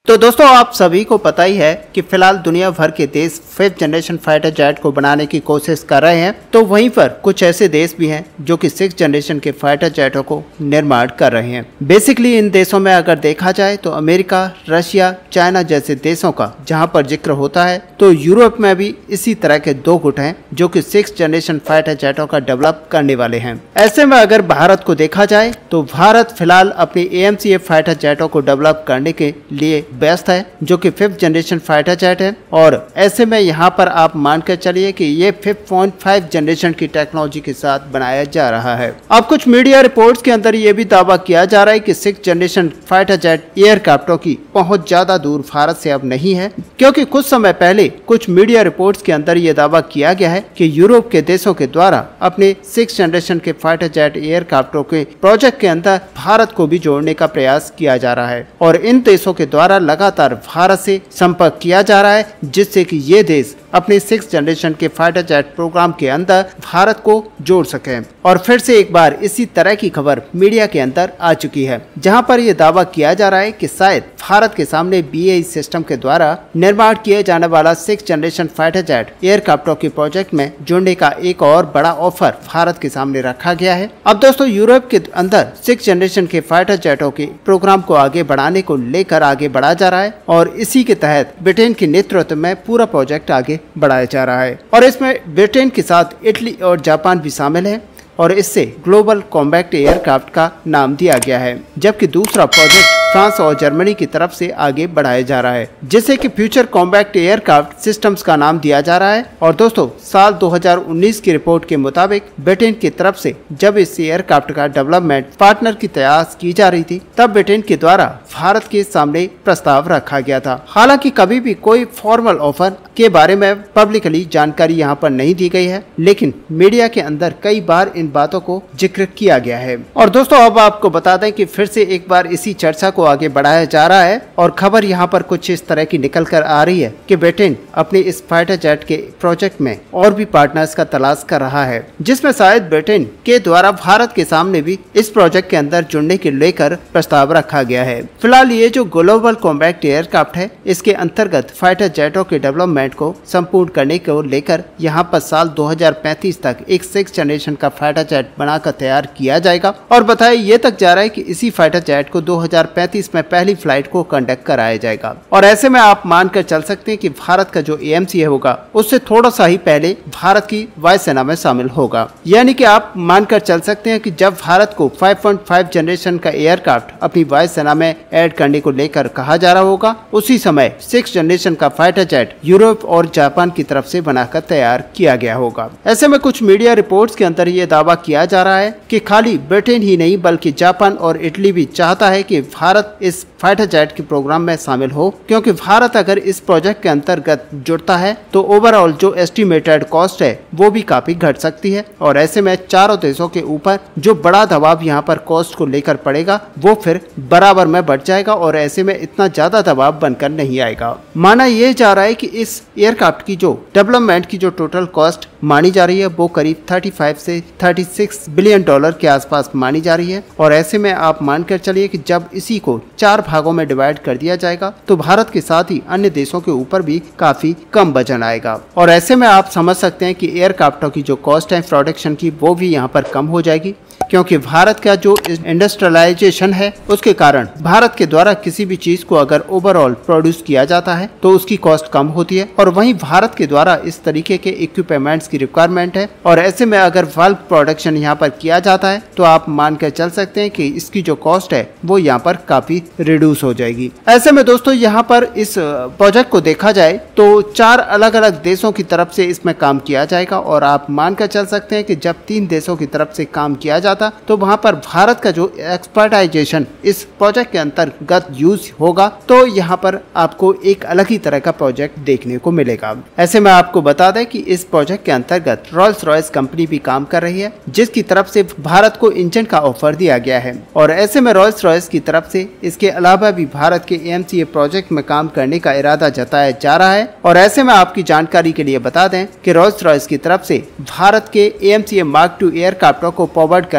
तो दोस्तों आप सभी को पता ही है कि फिलहाल दुनिया भर के देश 5th जनरेशन फाइटर जेट को बनाने की कोशिश कर रहे हैं। तो वहीं पर कुछ ऐसे देश भी हैं जो कि 6th जनरेशन के फाइटर जेटों को निर्माण कर रहे हैं। बेसिकली इन देशों में अगर देखा जाए तो अमेरिका, रशिया, चाइना जैसे देशों का जहां पर जिक्र होता है, तो यूरोप में भी इसी तरह के 2 गुट हैं जो कि 6th जनरेशन फाइटर जेटों का डेवलप करने वाले हैं। ऐसे में अगर भारत को देखा जाए तो भारत फिलहाल अपने AMCA फाइटर जेटों को डेवलप करने के लिए व्यस्त है, जो कि 5th जनरेशन फाइटर जेट है। और ऐसे में यहाँ पर आप मानकर चलिए कि ये 5.5 जनरेशन की टेक्नोलॉजी के साथ बनाया जा रहा है। अब कुछ मीडिया रिपोर्ट्स के अंदर ये भी दावा किया जा रहा है कि 6th जनरेशन फाइटर जेट एयरक्राफ्टों की पहुंच ज्यादा दूर भारत से अब नहीं है, क्योंकि कुछ समय पहले कुछ मीडिया रिपोर्ट्स के अंदर ये दावा किया गया है कि यूरोप के देशों के द्वारा अपने 6th जनरेशन के फाइटर जेट एयरक्राफ्टों के प्रोजेक्ट के अंदर भारत को भी जोड़ने का प्रयास किया जा रहा है और इन देशों के द्वारा लगातार भारत से संपर्क किया जा रहा है, जिससे कि ये देश अपने 6th जनरेशन के फाइटर जेट प्रोग्राम के अंदर भारत को जोड़ सके। और फिर से एक बार इसी तरह की खबर मीडिया के अंदर आ चुकी है, जहां पर यह दावा किया जा रहा है कि शायद भारत के सामने BAE सिस्टम के द्वारा निर्माण किए जाने वाला 6th जनरेशन फाइटर जेट एयरक्राफ्टों के प्रोजेक्ट में जुड़ने का एक और बड़ा ऑफर भारत के सामने रखा गया है। अब दोस्तों यूरोप के अंदर 6th जनरेशन के फाइटर जेटों के प्रोग्राम को आगे बढ़ाने को लेकर आगे बढ़ा जा रहा है और इसी के तहत ब्रिटेन के नेतृत्व में पूरा प्रोजेक्ट आगे बढ़ाया जा रहा है। और इसमें ब्रिटेन के साथ इटली और जापान भी शामिल है और इससे ग्लोबल कॉम्बैट एयरक्राफ्ट का नाम दिया गया है, जबकि दूसरा प्रोजेक्ट फ्रांस और जर्मनी की तरफ से आगे बढ़ाया जा रहा है, जिसे कि फ्यूचर कॉम्बैट एयरक्राफ्ट सिस्टम्स का नाम दिया जा रहा है। और दोस्तों साल 2019 की रिपोर्ट के मुताबिक ब्रिटेन की तरफ से जब इस एयरक्राफ्ट का डेवलपमेंट पार्टनर की तलाश की जा रही थी, तब ब्रिटेन के द्वारा भारत के सामने प्रस्ताव रखा गया था। हालांकि कभी भी कोई फॉर्मल ऑफर के बारे में पब्लिकली जानकारी यहाँ पर नहीं दी गई है, लेकिन मीडिया के अंदर कई बार इन बातों को जिक्र किया गया है। और दोस्तों अब आपको बता दें कि फिर से एक बार इसी चर्चा को आगे बढ़ाया जा रहा है और खबर यहाँ पर कुछ इस तरह की निकल कर आ रही है कि ब्रिटेन अपने इस फाइटर जेट के प्रोजेक्ट में और भी पार्टनर्स का तलाश कर रहा है, जिसमें शायद ब्रिटेन के द्वारा भारत के सामने भी इस प्रोजेक्ट के अंदर जुड़ने के लेकर प्रस्ताव रखा गया है। फिलहाल ये जो ग्लोबल कॉम्बैट एयरक्राफ्ट है, इसके अंतर्गत फाइटर जेटों के डेवलपमेंट को संपूर्ण करने को लेकर यहाँ पर साल 2035 तक एक 6th जनरेशन का फाइटर जेट बनाकर तैयार किया जाएगा। और बताया ये तक जा रहा है कि इसी फाइटर जेट को 2035 में पहली फ्लाइट को कंडक्ट कराया जाएगा। और ऐसे में आप मानकर चल सकते हैं कि भारत का जो AMCA होगा उससे थोड़ा सा ही पहले भारत की वायुसेना में शामिल होगा। यानी कि आप मानकर चल सकते हैं कि जब भारत को 5.5 जनरेशन का एयरक्राफ्ट अपनी वायुसेना में ऐड करने को लेकर कहा जा रहा होगा, उसी समय 6th जनरेशन का फाइटर जेट यूरोप और जापान की तरफ से बनाकर तैयार किया गया होगा। ऐसे में कुछ मीडिया रिपोर्ट्स के अंदर ये दावा किया जा रहा है कि खाली ब्रिटेन ही नहीं बल्कि जापान और इटली भी चाहता है कि भारत इस फाइटर जेट के प्रोग्राम में शामिल हो, क्योंकि भारत अगर इस प्रोजेक्ट के अंतर्गत जुड़ता है तो ओवरऑल जो एस्टिमेटेड कॉस्ट है वो भी काफी घट सकती है। और ऐसे में चारों देशों के ऊपर जो बड़ा दबाव यहाँ पर कॉस्ट को लेकर पड़ेगा वो फिर बराबर में बढ़ जाएगा और ऐसे में इतना ज्यादा दबाव बनकर नहीं आएगा। माना यह जा रहा है कि इस एयरक्राफ्ट की जो डेवलपमेंट की जो टोटल कॉस्ट मानी जा रही है वो करीब 35 से 36 बिलियन डॉलर के आसपास मानी जा रही है। और ऐसे में आप मानकर चलिए कि जब इसी को 4 भागों में डिवाइड कर दिया जाएगा तो भारत के साथ ही अन्य देशों के ऊपर भी काफी कम वजन आएगा। और ऐसे में आप समझ सकते हैं कि एयरक्राफ्टों की जो कॉस्ट है प्रोडक्शन की वो भी यहाँ पर कम हो जाएगी, क्योंकि भारत का जो इंडस्ट्रियलाइजेशन है उसके कारण भारत के द्वारा किसी भी चीज को अगर ओवरऑल प्रोड्यूस किया जाता है तो उसकी कॉस्ट कम होती है। और वहीं भारत के द्वारा इस तरीके के इक्विपमेंट्स की रिक्वायरमेंट है और ऐसे में अगर बल्क प्रोडक्शन यहाँ पर किया जाता है तो आप मानकर चल सकते हैं कि इसकी जो कॉस्ट है वो यहाँ पर काफी रिड्यूस हो जाएगी। ऐसे में दोस्तों यहाँ पर इस प्रोजेक्ट को देखा जाए तो 4 अलग अलग देशों की तरफ से इसमें काम किया जाएगा और आप मानकर चल सकते हैं कि जब 3 देशों की तरफ से काम किया जाता तो वहां पर भारत का जो एक्सपर्टाइजेशन इस प्रोजेक्ट के अंतर्गत यूज होगा तो यहाँ पर आपको एक अलग ही तरह का प्रोजेक्ट देखने को मिलेगा। ऐसे में आपको बता दें कि इस प्रोजेक्ट के अंतर्गत रॉल्स रॉयस कंपनी भी काम कर रही है, जिसकी तरफ से भारत को इंजन का ऑफर दिया गया है। और ऐसे में रॉल्स रॉयस की तरफ से इसके अलावा भी भारत के AMCA प्रोजेक्ट में काम करने का इरादा जताया जा रहा है। और ऐसे में आपकी जानकारी के लिए बता दें कि रॉल्स रॉयस की तरफ से भारत के AMCA Mark II एयरक्राफ्टों को फॉरवर्ड करने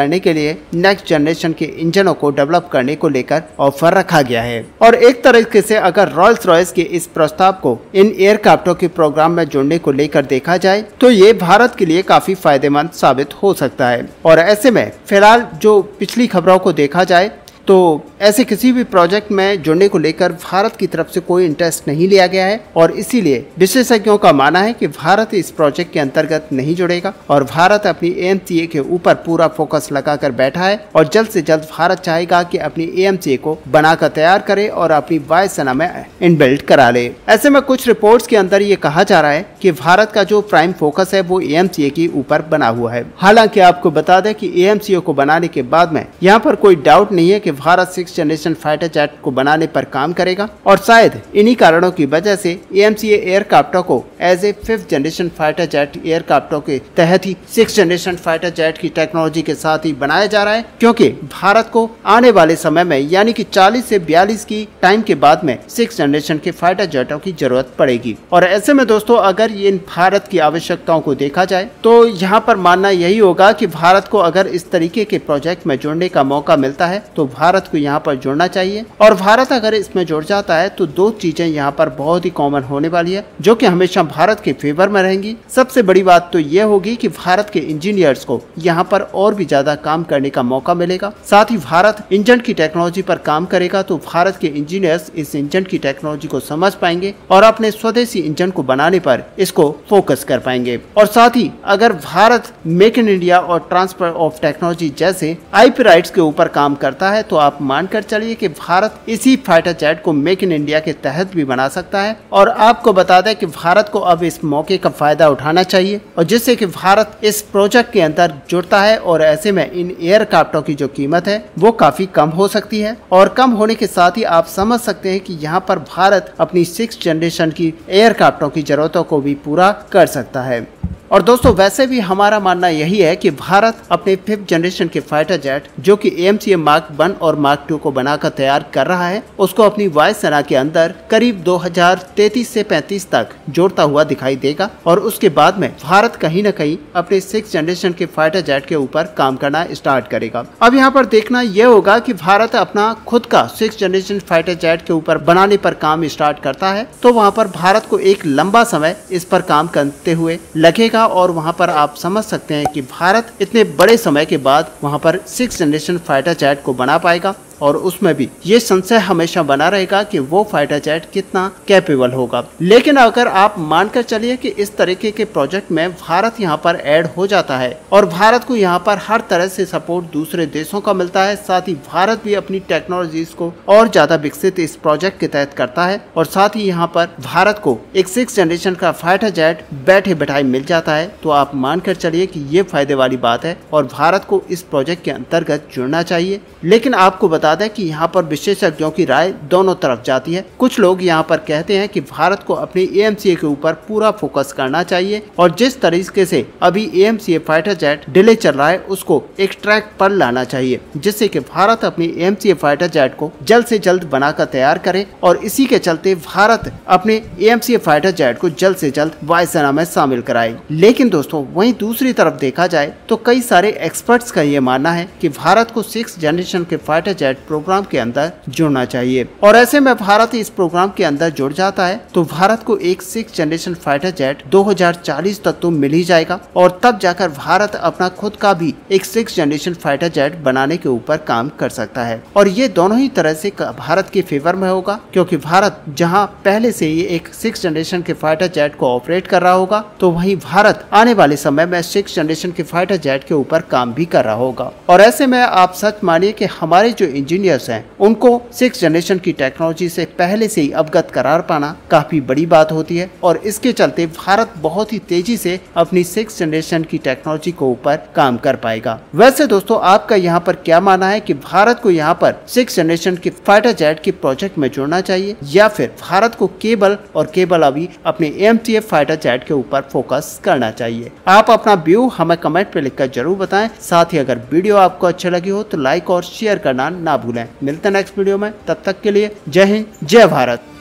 करने के लिए नेक्स्ट जनरेशन के इंजनों को डेवलप करने को लेकर ऑफर रखा गया है। और एक तरीके से अगर रॉल्स रॉयस के इस प्रस्ताव को इन एयरक्राफ्टों के प्रोग्राम में जोड़ने को लेकर देखा जाए तो ये भारत के लिए काफी फायदेमंद साबित हो सकता है। और ऐसे में फिलहाल जो पिछली खबरों को देखा जाए तो ऐसे किसी भी प्रोजेक्ट में जुड़ने को लेकर भारत की तरफ से कोई इंटरेस्ट नहीं लिया गया है और इसीलिए विशेषज्ञों का मानना है कि भारत इस प्रोजेक्ट के अंतर्गत नहीं जुड़ेगा और भारत अपनी AMCA के ऊपर पूरा फोकस लगाकर बैठा है और जल्द से जल्द भारत चाहेगा कि अपनी AMCA को बनाकर तैयार करे और अपनी वायुसेना में इनबिल्ट करा ले। ऐसे में कुछ रिपोर्ट्स के अंदर ये कहा जा रहा है कि भारत का जो प्राइम फोकस है वो AMCA के ऊपर बना हुआ है। हालांकि आपको बता दें कि AMCA को बनाने के बाद में यहाँ पर कोई डाउट नहीं है कि Bharat 6th generation fighter jet को बनाने पर काम करेगा और शायद इन्हीं कारणों की वजह से AMCA एयरक्राफ्टों को as a 5th generation fighter jet एयरक्राफ्टों के तहत ही 6th जनरेशन फाइटर जेट की टेक्नोलॉजी के साथ ही बनाया जा रहा है, क्योंकि भारत को आने वाले समय में यानी कि 40 से 42 की टाइम के बाद में 6th जनरेशन के फाइटर जेटों की जरूरत पड़ेगी। और ऐसे में दोस्तों अगर इन भारत की आवश्यकताओं को देखा जाए तो यहाँ पर मानना यही होगा कि भारत को अगर इस तरीके के प्रोजेक्ट में जुड़ने का मौका मिलता है तो भारत को यहाँ पर जुड़ना चाहिए। और भारत अगर इसमें जुड़ जाता है तो दो चीजें यहाँ पर बहुत ही कॉमन होने वाली है जो कि हमेशा भारत के फेवर में रहेंगी। सबसे बड़ी बात तो ये होगी कि भारत के इंजीनियर्स को यहाँ पर और भी ज्यादा काम करने का मौका मिलेगा। साथ ही भारत इंजन की टेक्नोलॉजी पर काम करेगा तो भारत के इंजीनियर्स इस इंजन की टेक्नोलॉजी को समझ पाएंगे और अपने स्वदेशी इंजन को बनाने पर इसको फोकस कर पाएंगे। और साथ ही अगर भारत मेक इन इंडिया और ट्रांसफर ऑफ टेक्नोलॉजी जैसे IP राइट्स के ऊपर काम करता है तो आप मानकर चलिए कि भारत इसी फाइटर जेट को मेक इन इंडिया के तहत भी बना सकता है। और आपको बता दें कि भारत को अब इस मौके का फायदा उठाना चाहिए और जिससे कि भारत इस प्रोजेक्ट के अंदर जुड़ता है और ऐसे में इन एयरक्राफ्टों की जो कीमत है वो काफी कम हो सकती है। और कम होने के साथ ही आप समझ सकते हैं कि यहाँ पर भारत अपनी 6th जनरेशन की एयरक्राफ्टों की जरूरतों को भी पूरा कर सकता है। और दोस्तों वैसे भी हमारा मानना यही है कि भारत अपने 5th जनरेशन के फाइटर जेट जो कि AMCA मार्क 1 और मार्क 2 को बनाकर तैयार कर रहा है उसको अपनी वायुसेना के अंदर करीब 2033 से 35 तक जोड़ता हुआ दिखाई देगा। और उसके बाद में भारत कहीं न कहीं अपने 6th जनरेशन के फाइटर जेट के ऊपर काम करना स्टार्ट करेगा। अब यहाँ पर देखना यह होगा कि भारत अपना खुद का 6th जनरेशन फाइटर जेट के ऊपर बनाने पर काम स्टार्ट करता है तो वहाँ पर भारत को एक लंबा समय इस पर काम करते हुए लगेगा और वहां पर आप समझ सकते हैं कि भारत इतने बड़े समय के बाद वहां पर 6th जनरेशन फाइटर जेट को बना पाएगा। और उसमें भी ये संशय हमेशा बना रहेगा कि वो फाइटर जेट कितना कैपेबल होगा। लेकिन अगर आप मानकर चलिए कि इस तरीके के प्रोजेक्ट में भारत यहाँ पर ऐड हो जाता है और भारत को यहाँ पर हर तरह से सपोर्ट दूसरे देशों का मिलता है, साथ ही भारत भी अपनी टेक्नोलॉजीज को और ज्यादा विकसित इस प्रोजेक्ट के तहत करता है और साथ ही यहाँ पर भारत को एक 6th जनरेशन का फाइटर जेट बैठे बैठाए मिल जाता है तो आप मानकर चलिए कि ये फायदे वाली बात है और भारत को इस प्रोजेक्ट के अंतर्गत जुड़ना चाहिए। लेकिन आपको बता दें कि यहाँ पर विशेषज्ञों की राय दोनों तरफ जाती है। कुछ लोग यहाँ पर कहते हैं कि भारत को अपनी AMCA के ऊपर पूरा फोकस करना चाहिए और जिस तरीके से अभी AMCA फाइटर जेट डिले चल रहा है उसको एक ट्रैक पर लाना चाहिए जिससे कि भारत अपनी AMCA फाइटर जेट को जल्द से जल्द बनाकर तैयार करे और इसी के चलते भारत अपने AMCA फाइटर जेट को जल्द से जल्द वायुसेना में शामिल कराए। लेकिन दोस्तों वहीं दूसरी तरफ देखा जाए तो कई सारे एक्सपर्ट्स का ये मानना है कि भारत को 6th जनरेशन के फाइटर जेट प्रोग्राम के अंदर जुड़ना चाहिए और ऐसे में भारत इस प्रोग्राम के अंदर जुड़ जाता है तो भारत को एक 6th जनरेशन फाइटर जेट 2040 तक तो मिल ही जाएगा और तब जाकर भारत अपना खुद का भी एक 6th जनरेशन फाइटर जेट बनाने के ऊपर काम कर सकता है। और ये दोनों ही तरह से भारत के फेवर में होगा क्योंकि भारत जहां पहले से ही एक 6th जनरेशन के फाइटर जेट को ऑपरेट कर रहा होगा तो वहीं भारत आने वाले समय में 6th जनरेशन के फाइटर जेट के ऊपर काम भी कर रहा होगा। और ऐसे में आप सच मानिए कि हमारे जो इंजीनियर्स हैं उनको 6th जनरेशन की टेक्नोलॉजी से पहले से ही अवगत करार पाना काफी बड़ी बात होती है और इसके चलते भारत बहुत ही तेजी से अपनी 6th जनरेशन की टेक्नोलॉजी को ऊपर काम कर पाएगा। वैसे दोस्तों आपका यहाँ पर क्या मानना है कि भारत को यहाँ पर 6th जनरेशन के फाइटर जेट के प्रोजेक्ट में जुड़ना चाहिए या फिर भारत को केवल अभी अपने AMCA फाइटर जेट के ऊपर फोकस करना चाहिए? आप अपना व्यू हमें कमेंट पे लिखकर जरूर बताएं। साथ ही अगर वीडियो आपको अच्छी लगी हो तो लाइक और शेयर करना ना भूलें। मिलते हैं नेक्स्ट वीडियो में, तब तक के लिए जय हिंद जय भारत।